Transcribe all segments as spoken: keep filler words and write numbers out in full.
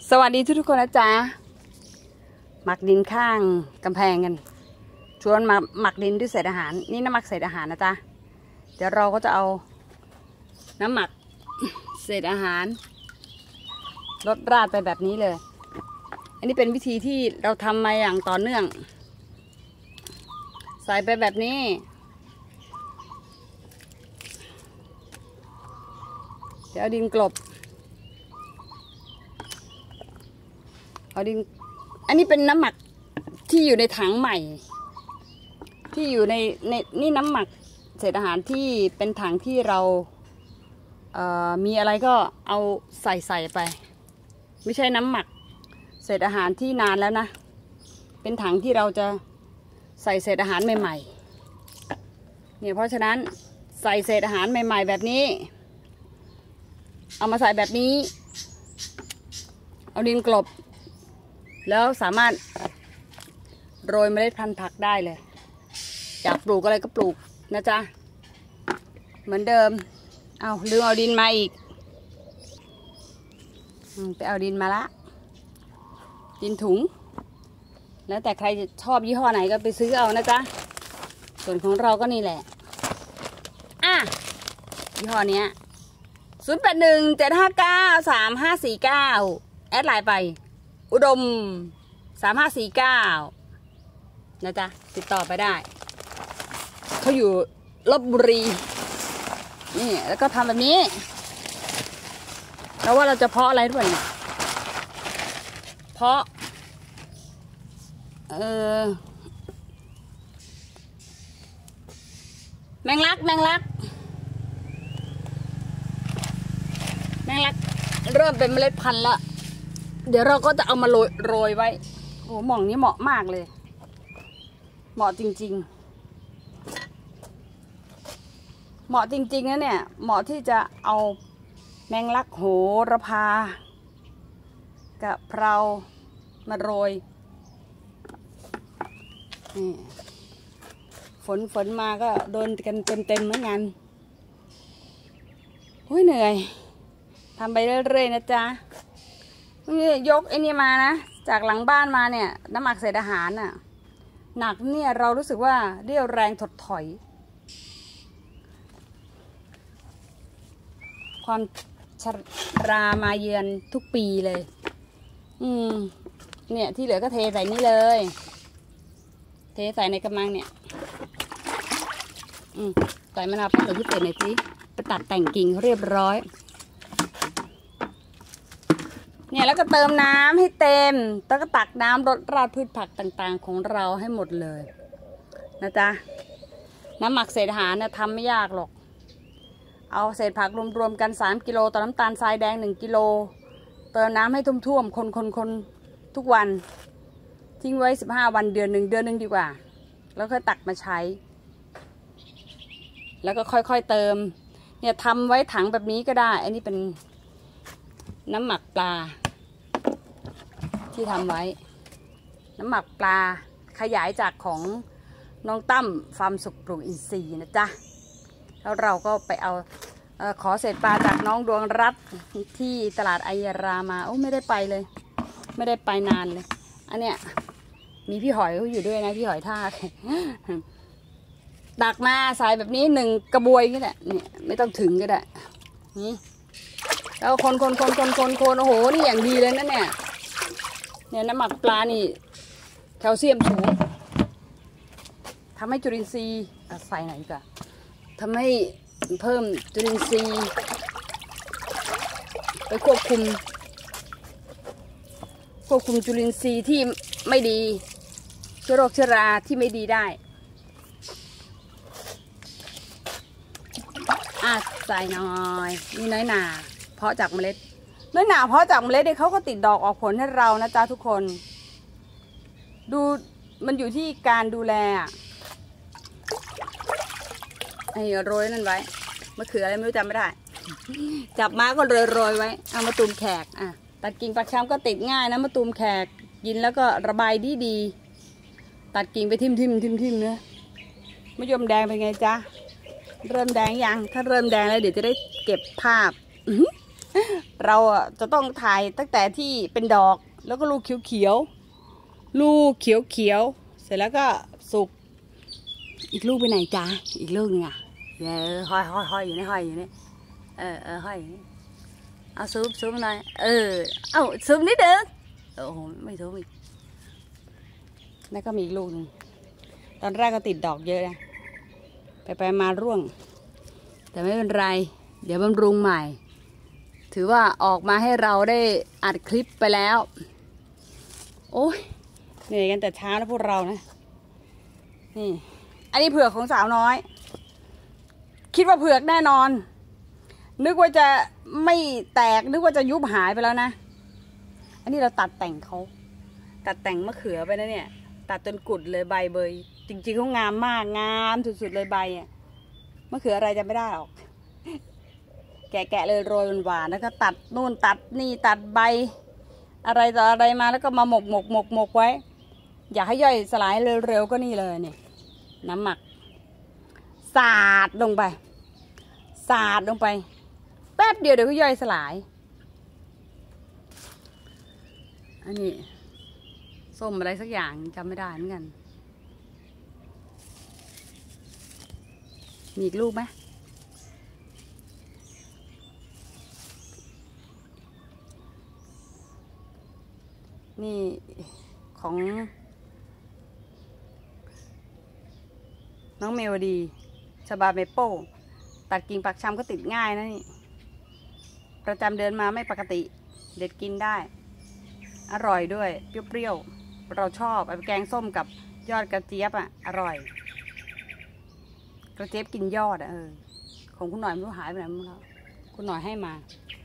สวัสดีทุกๆคนนะจ๊ะหมักดินข้างกำแพงกันชวนมาหมักดินด้วยเศษอาหารนี่น้ำหมักเศษอาหารนะจ๊ะเดี๋ยวเราก็จะเอาน้ำหมักเศษอาหารลดราดไปแบบนี้เลยอันนี้เป็นวิธีที่เราทำมาอย่างต่อเนื่องใส่ไปแบบนี้เดี๋ยวเอาดินกลบเอาดินอันนี้เป็นน้ำหมักที่อยู่ในถังใหม่ที่อยู่ในในนี่น้ำหมักเศษอาหารที่เป็นถังที่เราเอ่อมีอะไรก็เอาใส่ใส่ไปไม่ใช่น้ำหมักเศษอาหารที่นานแล้วนะเป็นถังที่เราจะใส่เศษอาหารใหม่ๆเนี่ยเพราะฉะนั้นใส่เศษอาหารใหม่ๆแบบนี้เอามาใส่แบบนี้เอาดินกลบแล้วสามารถโรยเมล็ดพันธุ์ผักได้เลยอยากปลูกอะไรก็ปลูกนะจ๊ะเหมือนเดิมเอาลืมเอาดินมาอีกไปเอาดินมาละดินถุงแล้วแต่ใครจะชอบยี่ห้อไหนก็ไปซื้อเอานะจ๊ะส่วนของเราก็นี่แหละอ่ะยี่ห้อนี้ศูนย์แปดหนึ่งเจ็ดห้าเก้าสามห้าสี่เก้าแอดไลน์ไปอุดมสามห้าสี่เก้านะจ๊ะติดต่อไปได้เขาอยู่ลพบุรีนี่แล้วก็ทำแบบนี้แล้วว่าเราจะเพาะอะไรด้วยเนี่ยเพาะเออแมงลักแมงลักแมงลักเริ่มเป็นเมล็ดพันธุ์แล้วเดี๋ยวเราก็จะเอามาโรยโรยไว้โอ้หม่องนี้เหมาะมากเลยเหมาะจริงๆเหมาะจริงๆนะเนี่ยเหมาะที่จะเอาแมงลักโหระพากะเพรามาโรยนี่ฝนฝนมาก็โดนกันเต็มๆเหมือนกันโอ้ยเหนื่อยทำไปเรื่อยๆนะจ๊ะยกไอ้นี่มานะจากหลังบ้านมาเนี่ยน้ำหมักเศษอาหารน่ะหนักเนี่ยเรารู้สึกว่าเรี่ยวแรงถดถอยความชรามาเยือนทุกปีเลยอืมเนี่ยที่เหลือก็เทใส่นี่เลยเทใส่ในกระมังเนี่ยอืมใส่มะนาวปั้นหรือพิเศษหน่อยสิไปตัดแต่งกิ่งเรียบร้อยเนี่ยแล้วก็เติมน้ำให้เต็มแล้วก็ตักน้ำรดราดพืชผักต่างๆของเราให้หมดเลยนะจ๊ะน้ำหมักเศษอาหารเนี่ยทำไม่ยากหรอกเอาเศษผักรวมๆกันสามกิโลต่อน้ำตาลทรายแดงหนึ่งกิโลเติมน้ำให้ท่วมๆคนๆๆทุกวันทิ้งไว้สิบห้าวันเดือนหนึ่งเดือนหนึ่งดีกว่าแล้วค่อยตักมาใช้แล้วก็ค่อยๆเติมเนี่ยทำไว้ถังแบบนี้ก็ได้อันนี้เป็นน้ำหมักปลาที่ทำไว้น้ำหมักปลาขยายจากของน้องตั้มฟาร์มสุขปลูกอินทรีย์นะจ๊ะแล้วเราก็ไปเอาเอ่อขอเศษปลาจากน้องดวงรัตน์ที่ตลาดไอยารามาโอ้ไม่ได้ไปเลยไม่ได้ไปนานเลยอันเนี้ยมีพี่หอยเขาอยู่ด้วยนะพี่หอยท่าตักมาใส่แบบนี้หนึ่งกระบวยก็ได้เนี่ยไม่ต้องถึงก็ได้นี่แล้วคนคนคนคนคนคนโอ้โหนี่อย่างดีเลยนะเนี่ยเนี่ยน้ำหมักปลานี่แคลเซียมสูงทำให้จุลินทรีย์ใส่ไหนกันทำให้เพิ่มจุลินทรีย์ไปควบคุมควบคุมจุลินทรีย์ที่ไม่ดีเชื้อโรคเชื้อราที่ไม่ดีได้อ่ะใส่หน่อยนี่น้อยหนาเพาะจากเมล็ดน้อยหนาเพาะจากเมล็ดเนี่ยเขาก็ติดดอกออกผลให้เรานะจ๊ะทุกคนดูมันอยู่ที่การดูแลไอ้โรยนั่นไว้มะเขืออะไรไม่รู้จำไม่ได้จับมาก็โรยโรยไว้เอามาตูมแขกอ่ะตัดกิ่งปักช้ำก็ติดง่ายนะมาตูมแขกกินแล้วก็ระบายดีดีตัดกิ่งไปทิ่มทิ่มทิ่มทิ่มเนื้อมะยมแดงเป็นไงจ๊ะเริ่มแดงยังถ้าเริ่มแดงแล้วเดี๋ยวจะได้เก็บภาพเราอ่ะจะต้องถ่ายตั้งแต่ที่เป็นดอกแล้วก็ลูกเขียวๆลูกเขียวๆเสร็จแล้วก็สุกอีกลูกไปไหนจ๊ะอีกลูกนึงอ่ะเออห้อยห้อยห้อยอยู่นี่ห้อยอยู่นี่เออเออห้อยเอาซูมซูมหน่อยเออเอาซูมนิดเดียวโอ้โหไม่ซูมอีกแล้วก็มีอีกลูกนึงตอนแรกก็ติดดอกเยอะนะไปไปมาร่วงแต่ไม่เป็นไรเดี๋ยวบำรุงใหม่ถือว่าออกมาให้เราได้อัดคลิปไปแล้วโอ้ยเหนื่อยกันแต่เช้านะพวกเรานะนี่อันนี้เผือกของสาวน้อยคิดว่าเผือกแน่นอนนึกว่าจะไม่แตกนึกว่าจะยุบหายไปแล้วนะอันนี้เราตัดแต่งเขาตัดแต่งมะเขือไปนะเนี่ยตัดจนกุดเลยใบเบยจริงๆเขางามมากงามสุดๆเลยใบอ่ะมะเขืออะไรจะไม่ได้หรอกแกะๆเลยโรยหวานๆแล้วก็ตัดนู่นตัดนี่ตัดใบอะไรต่ออะไรมาแล้วก็มาหมกหมกหมกหมกไว้อยากให้ย่อยสลายเร็วๆก็นี่เลยนี่น้ำหมักสาดลงไปสาดลงไปแป๊บเดียวเดี๋ยวก็ย่อยสลายอันนี้ส้มอะไรสักอย่างจำไม่ได้เหมือนกันมีอีกลูกไหมนี่ของน้องเมวดีชบาเมโป้ตัดกิ่งปักชำก็ติดง่ายนะนี่ประจำเดินมาไม่ปกติเด็ดกินได้อร่อยด้วยเปรี้ยวๆเราชอบเอาไปแกงส้มกับยอดกระเจี๊ยบอ่ะอร่อยกระเจี๊ยบกินยอดอ่ะเออของคุณหน่อยไม่รู้หายไปไหนมั้งแล้วคุณหน่อยให้มา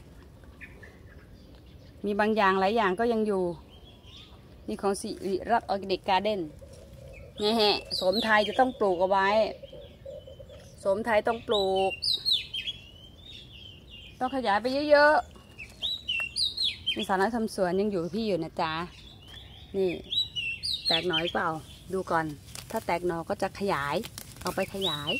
มีบางอย่างหลายอย่างก็ยังอยู่นี่ของสิริรัตน์ออร์แกนิกการ์เด้นนี่ฮะสมไทยจะต้องปลูกเอาไว้สมไทยต้องปลูกต้องขยายไปเยอะๆมีสาวน้อยทำสวนยังอยู่พี่อยู่นะจ๊ะนี่แตกหน่อยเปล่าดูก่อนถ้าแตกหน่อก็จะขยายเอาไปขยาย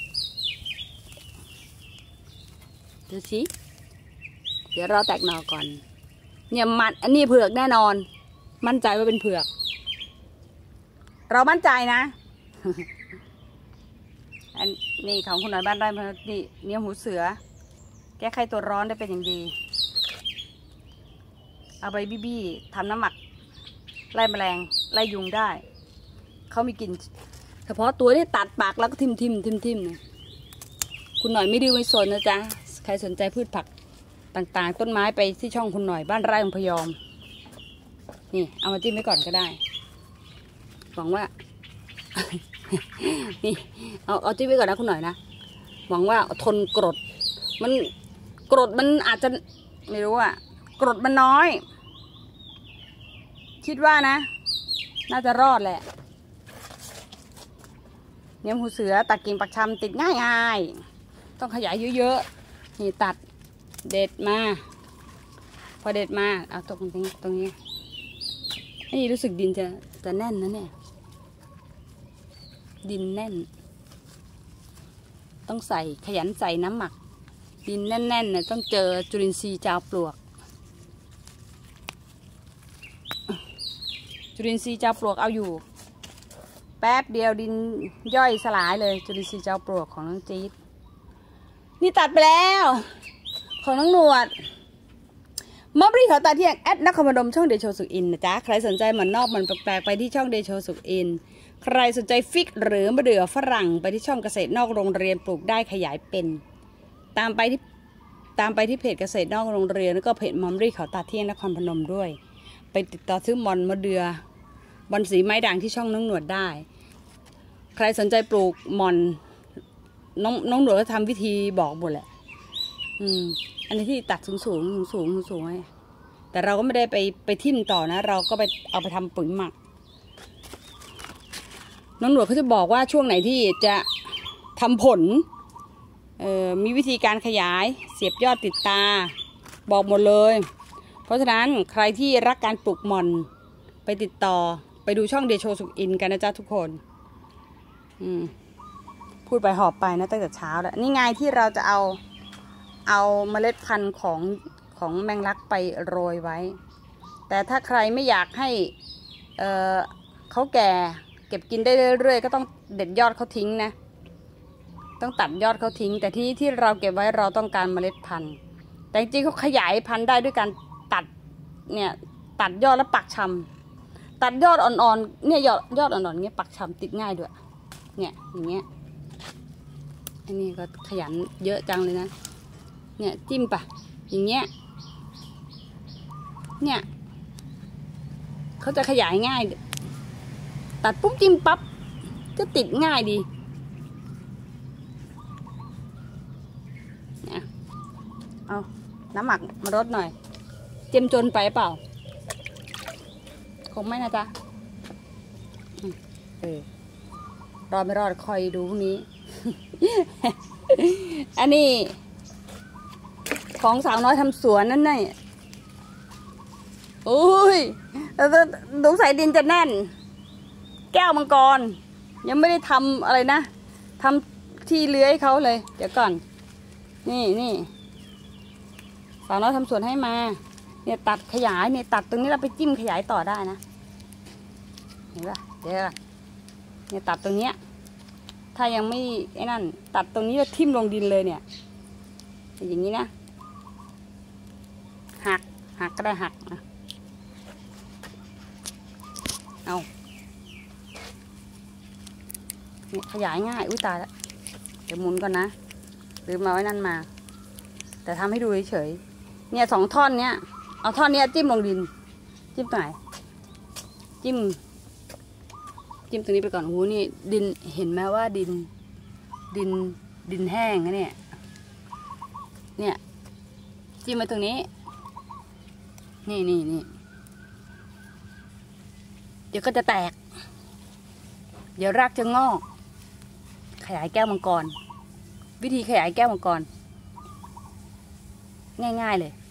ดูสิเดี๋ยวรอแตกหน่อก่อนเนี่ยมันอันนี้เผือกแน่นอนมั่นใจว่าเป็นเผือกเรามั่นใจนะ อันนี้ของคุณหน่อยบ้านไร่มานี่เนื้อหูเสือแก้ไขตัวร้อนได้เป็นอย่างดีเอาไปบี้บี้ทำน้ำหมักไล่แมลงไล่ยุงได้เขามีกลิ่นเฉพาะตัวนี่ตัดปากแล้วก็ทิมทิมทิมทิมนะคุณหน่อยไม่ดื้อไม่สนนะจ๊ะใครสนใจพืชผักต่างๆต้นไม้ไปที่ช่องคุณหน่อยบ้านไร่ของพยอมนี่เอามาจิ้มไว้ก่อนก็ได้หวังว่านี่เอาเอาจิ้มไว้ก่อนนะคุณหน่อยนะหวังว่าทนกรดมันกรดมันอาจจะไม่รู้อ่ะกรดมันน้อยคิดว่านะน่าจะรอดแหละเนี่ยหูเสือตัดกิ่งปักชำติดง่ายง่ายต้องขยายเยอะๆนี่ตัดเด็ดมาพอเด็ดมาเอาตรงนี้ตรงนี้นี่รู้สึกดินจะจะแน่นนะเนี่ยดินแน่นต้องใส่ขยันใส่น้ำหมักดินแน่นๆเนี่ยต้องเจอจุลินทรีย์จาวปลวกจุลินทรีย์จาวปลวกเอาอยู่แป๊บเดียวดินย่อยสลายเลยจุลินทรีย์จาวปลวกของน้องจี๊ดนี่ตัดไปแล้วของน้องหนวดมอบรีเขาตาเที่ยงแอดนครพนมช่องเดโชสุขอินนะจ๊ะใครสนใจเหมือนนอกเหมือนแปลกๆไปที่ช่องเดโชสุขอินใครสนใจฟิกหรือมะเดื่อฝรั่งไปที่ช่องเกษตรนอกโรงเรียนปลูกได้ขยายเป็นตามไปที่ตามไปที่เพจเกษตรนอกโรงเรียนแล้วก็เพจมอมรีเขาตาเที่ยงนครพนมด้วยไปติดต่อซื้อมอนมะเดื่อบอนสีไม้ด่างที่ช่องน้องหนวดได้ใครสนใจปลูกมอนน้องน้องหนวดก็ทำวิธีบอกหมดแหละอืมอันนี้ที่ตัดสูงสูงสูงสูงไว้แต่เราก็ไม่ได้ไปไปทิ่มต่อนะเราก็ไปเอาไปทำปุ๋ยหมักน้องหนวดเขาจะบอกว่าช่วงไหนที่จะทำผลเอ่อมีวิธีการขยายเสียบยอดติดตาบอกหมดเลยเพราะฉะนั้นใครที่รักการปลูกหม่อนไปติดต่อไปดูช่องเดโชสุขอินกันนะจ๊ะทุกคนอืมพูดไปหอบไปนะตั้งแต่เช้าแล้วนี่ไงที่เราจะเอาเอาเมล็ดพันธุ์ของขของแมงลักไปโรยไว้แต่ถ้าใครไม่อยากให้เอ่อเขาแก่เก็บกินได้เรื่อยๆก็ต้องเด็ดยอดเขาทิ้งนะต้องตัดยอดเขาทิ้งแต่ที่ที่เราเก็บไว้เราต้องการเมล็ดพันธุ์แต่จริงๆเขาขยายพันธุ์ได้ด้วยการตัดเนี่ยตัดยอดแล้วปักชำตัดยอดอ่อนๆเนี่ยยอดยอดอ่อนๆเงี้ยปักชำติดง่ายด้วยเนี่ยอย่างเงี้ยอันนี้ก็ขยันเยอะจังเลยนะเนี่ยจิ้มปะอย่างเงี้ยเนี่ยเขาจะขยายง่ายตัดปุ๊บจิ้มปั๊บก็ติดง่ายดีเนี่ยเอาน้ำหมักมารดหน่อยเจียมจนไปเปล่าคงไม่นะจ๊ะเออรอดไม่รอดคอยดูพรุ่งนี้ อันนี้ของสาวน้อยทำสวนนั่นนี่โอ้ยดูใส่ดินจะแน่นแก้วมังกรยังไม่ได้ทำอะไรนะทำที่เลื้อยเขาเลยเดี๋ยวก่อนนี่นี่สาวน้อยทำสวนให้มาเนี่ยตัดขยายเนี่ยตัดตรงนี้เราไปจิ้มขยายต่อได้นะเห็นปะเดี๋ยวเนี่ยตัดตรงเนี้ยถ้ายังไม่ไอ้นั่นตัดตรงนี้แล้วทิ่มลงดินเลยเนี่ยอย่างนี้นะหักหักก็ได้หักนะเอาเนี่ยขยายง่ายอุ้ยตายแล้วเดี๋ยวหมุนก่อนนะลืมมาไว้นั่นมาแต่ทำให้ดูเฉยๆเนี่ยสองท่อนเนี้ยเอาท่อนเนี้ยจิ้มลงดินจิ้มตรงไหนจิ้มจิ้มตรงนี้ไปก่อนโอ้โหนี่ดินเห็นไหมว่าดินดินดินแห้งนะเนี่ยเนี่ยจิ้มไปตรงนี้นี่นี่นี่เดี๋ยวก็จะแตกเดี๋ยวรากจะงอกขยายแก้วมังกรวิธีขยายแก้วมังกรง่ายๆเลย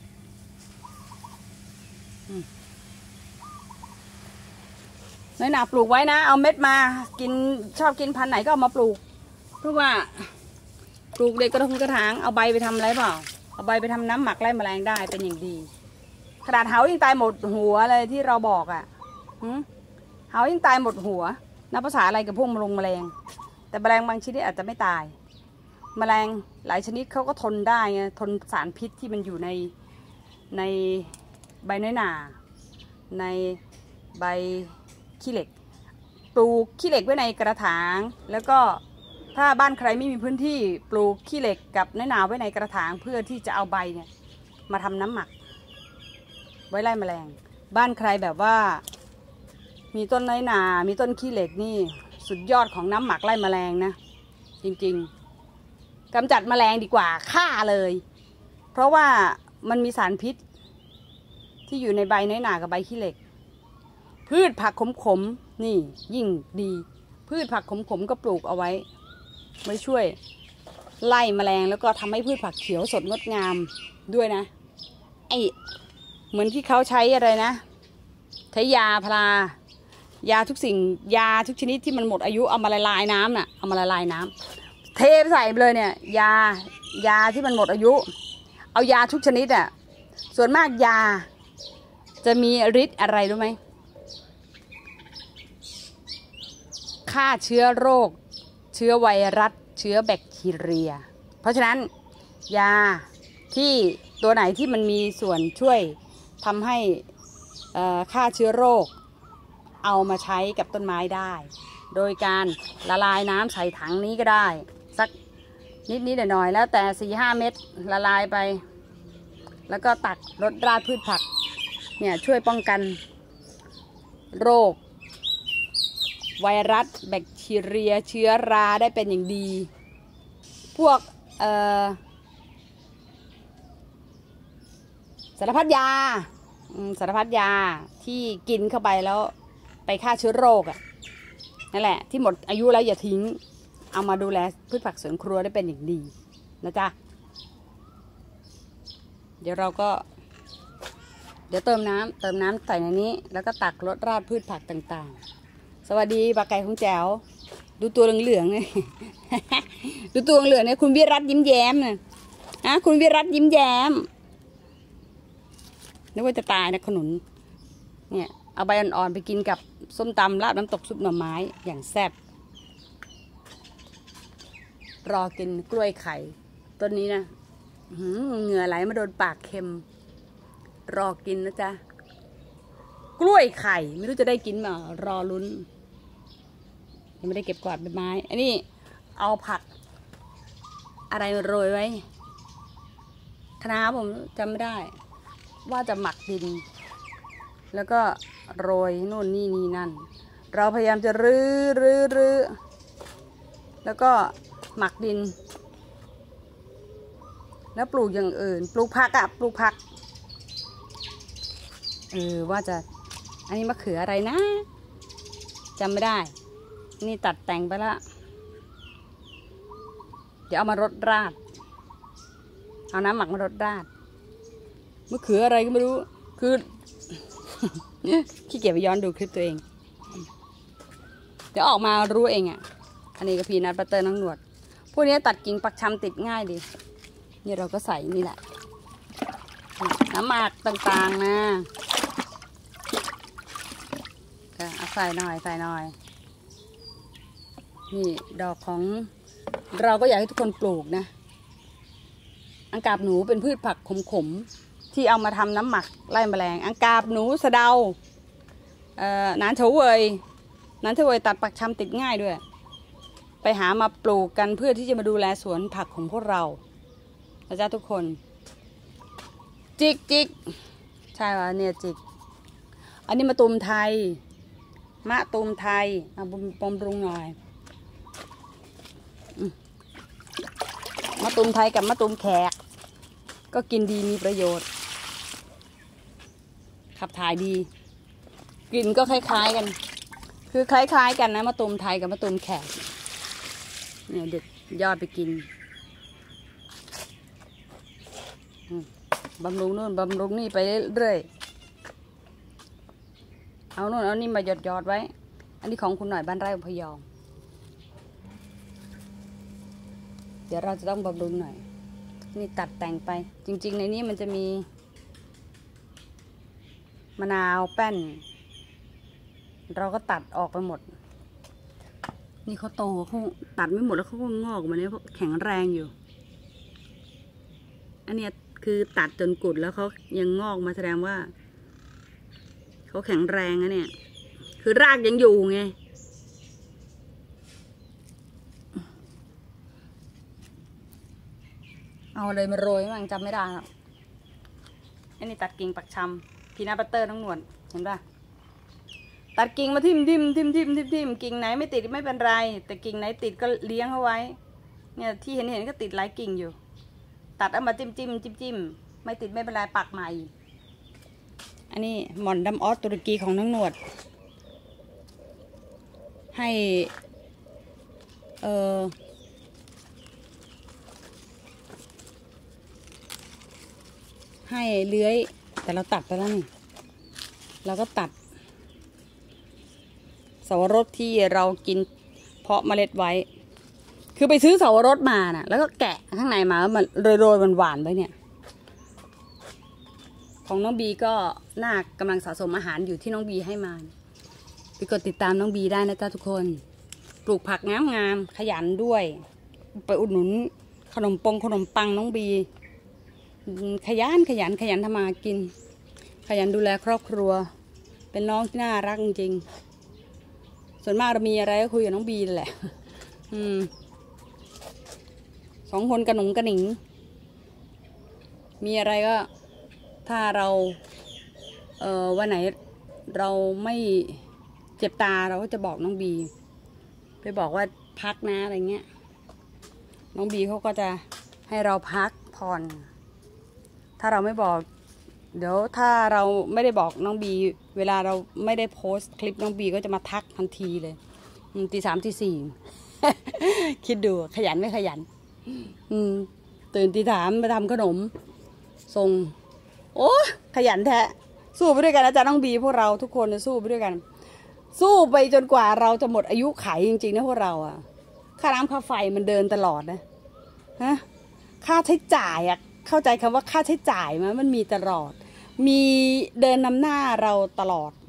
น้อยหนาปลูกไว้นะเอาเม็ดมากินชอบกินพันธุ์ไหนก็เอามาปลูกเพราะว่าปลูกเด็กกระทงกระถางเอาใบไปทำอะไรเปล่าเอาใบไปทำน้ำหมักไล่แมลงได้เป็นอย่างดีขนาดเหายังตายหมดหัวเลยที่เราบอกอ่ะเหายังตายหมดหัวนับภาษาอะไรกับพวกมลงแมลงแต่แมลงบางชนิดอาจจะไม่ตายแมลงหลายชนิดเขาก็ทนได้ไงทนสารพิษที่มันอยู่ในในใบน้อยหนาในใบขี้เหล็กปลูกขี้เหล็กไว้ในกระถางแล้วก็ถ้าบ้านใครไม่มีพื้นที่ปลูกขี้เหล็กกับน้อยหนาไว้ในกระถางเพื่อที่จะเอาใบเนี่ยมาทำน้ำหมักไว้ไล่แมลงบ้านใครแบบว่ามีต้นน้อยหนามีต้นขี้เหล็กนี่สุดยอดของน้ำหมักไล่แมลงนะจริงๆกำจัดแมลงดีกว่าฆ่าเลยเพราะว่ามันมีสารพิษที่อยู่ในใบน้อยหนากับใบขี้เหล็กพืชผักขมๆนี่ยิ่งดีพืชผักขมๆก็ปลูกเอาไว้ไว้ช่วยไล่แมลงแล้วก็ทำให้พืชผักเขียวสดงดงามด้วยนะไอเหมือนที่เขาใช้อะไรนะใช้ยาพารายาทุกสิ่งยาทุกชนิดที่มันหมดอายุเอามาละลายน้ำน่ะเอามาละลายน้ำเทใส่ไปเลยเนี่ยยายาที่มันหมดอายุเอายาทุกชนิดอ่ะส่วนมากยาจะมีฤทธิ์อะไรรู้ไหมฆ่าเชื้อโรคเชื้อไวรัสเชื้อแบคทีเรียเพราะฉะนั้นยาที่ตัวไหนที่มันมีส่วนช่วยทำให้ฆ่าเชื้อโรคเอามาใช้กับต้นไม้ได้โดยการละลายน้ำใส่ถังนี้ก็ได้สักนิดนิดหน่อยๆแล้วแต่สี่ห้าเม็ดละลายไปแล้วก็ตักรดราดพืชผักเนี่ยช่วยป้องกันโรคไวรัสแบคทีเรียเชื้อราได้เป็นอย่างดีพวกเอ่อสารพัดยาสารพัดยาที่กินเข้าไปแล้วไปฆ่าเชื้อโรคอ่ะนั่นแหละที่หมดอายุแล้วอย่าทิ้งเอามาดูแลพืชผักสวนครัวได้เป็นอย่างดีนะจ๊ะเดี๋ยวเราก็เดี๋ยวเติมน้ำเติมน้ำใส่ในนี้แล้วก็ตักรดราดพืชผักต่างๆสวัสดีปลาไก่ของแจ๋วดูตัวเหลืองๆเนี่ย ดูตัวเหลืองเนี่ยคุณวิรัตยิ้มแย้มเนี่ยนะคุณวิรัตยิ้มแย้มนึกว่าจะตายนะขนุนเนี่ยเอาใบอ่อนๆไปกินกับส้มตำราดน้ำตกซุปหน่อไม้อย่างแซ่บรอกินกล้วยไข่ต้นนี้นะเหงื่อไหลมาโดนปากเค็มรอกินนะจ๊ะกล้วยไข่ไม่รู้จะได้กินมารอลุ้นยังไม่ได้เก็บกวาดใบไม้อันนี้เอาผักอะไรมาโรยไว้คะน้าผมจำไม่ได้ว่าจะหมักดินแล้วก็โรยโน่นนี่นี่นั่นเราพยายามจะรื้อรื้อรื้อแล้วก็หมักดินแล้วปลูกอย่างอื่นปลูกผักอะปลูกผักเออว่าจะอันนี้มะเขืออะไรนะจำไม่ได้นี่ตัดแต่งไปละเดี๋ยวเอามารดราดเอาน้ำหมักมารดราดมะเขืออะไรก็ไม่รู้คือขี้เกียจไปย้อนดูคลิปตัวเองเดี๋ยวออกมารู้เองอ่ะอันนี้ก็พีนัทบัตเตอร์น้องหนวดพวกนี้ตัดกิ่งปักชำติดง่ายดีนี่เราก็ใส่นี่แหละน้ำหมักต่างๆนะก็ใส่หน่อยใส่หน่อยนี่ดอกของเราก็อยากให้ทุกคนปลูกนะอังกาบหนูเป็นพืชผักขมๆที่เอามาทำน้ำหมักไล่แมลงอังกาบหนูสะเดาเอ่อหนานเฉาเวยหนานเฉาเวยตัดปักชำติดง่ายด้วยไปหามาปลูกกันเพื่อที่จะมาดูแลสวนผักของพวกเรานะจ๊ะทุกคนจิกจิกใช่ป่ะเนี่ยจิกอันนี้มะตูมไทยมะตูมไทยเอาบำรุงหน่อยมะตูมไทยกับมะตูมแขกก็กินดีมีประโยชน์ขับถ่ายดีกลิ่นก็คล้ายๆกันคือคล้ายๆกันนะมะตูมไทยกับมะตูมแขกเนี่ยเด็ดยอดไปกินบำรุงนู่นบำรุงนี่ไปเรื่อยเอานู่นเอานี่มาหยอดๆไว้อันนี้ของคุณหน่อยบ้านไร่พยองเดี๋ยวเราจะต้องบำรุงหน่อยนี่ตัดแต่งไปจริงๆในนี้มันจะมีมะนาวแป้นเราก็ตัดออกไปหมดนี่เขาโตเขาตัดไม่หมดแล้วเขาก็งอกมาเนี่ยเพราะแข็งแรงอยู่อันนี้คือตัดจนกุดแล้วเขายังงอกมาแสดงว่าเขาแข็งแรงนะเนี่ยคือรากยังอยู่ไงเอาเลยมาโรยมั่งจำไม่ได้หรอกอันนี้ตัดกิ่งปักชำพีนัทบัตเตอร์ทั้งหนวดเห็นป่ะตัดกิ่งมาทิ่มทิ่มทิ่มทิ่มทิ่มทิ่มกิ่งไหนไม่ติดไม่เป็นไรแต่กิ่งไหนติดก็เลี้ยงเอาไว้เนี่ยที่เห็นเห็นก็ติดหลายกิ่งอยู่ตัดเอามาจิ้มจิ้มจิ้มจิ้มไม่ติดไม่เป็นไรปักใหม่อันนี้หม่อนดำออสตุรกีของน้องหนวดให้เออให้เลื้อยแต่เราตัดไปแล้วนี่เราก็ตัดสับปะรดที่เรากินเพาะเมล็ดไว้คือไปซื้อสับปะรดมาน่ะแล้วก็แกะข้างในมามันโรยๆหวานๆไว้เนี่ยของน้องบีก็น่ากำลังสะสมอาหารอยู่ที่น้องบีให้มาไปกดติดตามน้องบีได้นะจ๊ะทุกคนปลูกผักงามๆขยันด้วยไปอุดหนุนขนมปงขนมปังน้องบีขยันขยันขยันทำมากินขยันดูแลครอบครัวเป็นน้องที่น่ารักจริงส่วนมากเรามีอะไรก็คุยกับน้องบีแหละอืมสองคนกระหนุงกระหนิงมีอะไรก็ถ้าเราเอ่อวันไหนเราไม่เจ็บตาเราก็จะบอกน้องบีไปบอกว่าพักนะอะไรเงี้ยน้องบีเขาก็จะให้เราพักผ่อนถ้าเราไม่บอกเดี๋ยวถ้าเราไม่ได้บอกน้องบีเวลาเราไม่ได้โพสต์คลิปน้องบีก็จะมาทักทันทีเลยตีสามตีสี่ คิดดูขยันไม่ขยันอืมตื่นตีสามไปทำขนมส่งโอ้ขยันแท้สู้ไปด้วยกันนะจ๊ะน้องบีพวกเราทุกคนจะสู้ไปด้วยกันสู้ไปจนกว่าเราจะหมดอายุขัยจริงๆนะพวกเราอ่ะค่าน้ำค่าไฟมันเดินตลอดนะฮะค่าใช้จ่ายอ่ะเข้าใจคำว่าค่าใช้จ่ายมั้ยมันมีตลอดมีเดินนำหน้าเราตลอด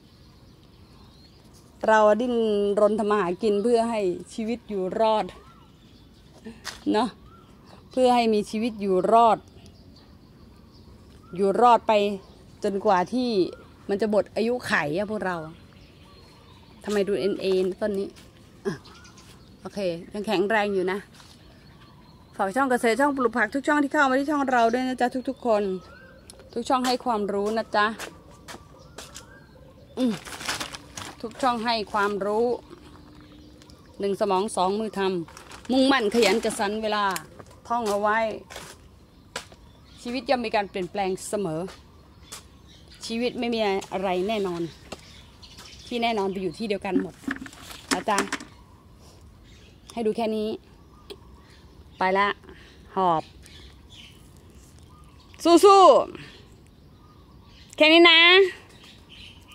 เราดิ้นรนทำมาหากินเพื่อให้ชีวิตอยู่รอดเนาะเพื่อให้มีชีวิตอยู่รอดอยู่รอดไปจนกว่าที่มันจะหมดอายุไขอะพวกเราทำไมดูเอ็นเอ็นต้นนี้โอเคยังแข็งแรงอยู่นะฝากช่องเกษตรช่องปลูกผักทุกช่องที่เข้ามาที่ช่องเราด้วยนะจ๊ะทุกๆคนทุกช่องให้ความรู้นะจ๊ะทุกช่องให้ความรู้หนึ่งสมองสองมือทำมุ่งมั่นขยันกระสันเวลาท่องเอาไว้ชีวิตย่อมมีการเปลี่ยนแปลงเสมอชีวิตไม่มีอะไรแน่นอนที่แน่นอนไปอยู่ที่เดียวกันหมดนะจ๊ะให้ดูแค่นี้ไปละหอบสู้ๆแค่นี้นะ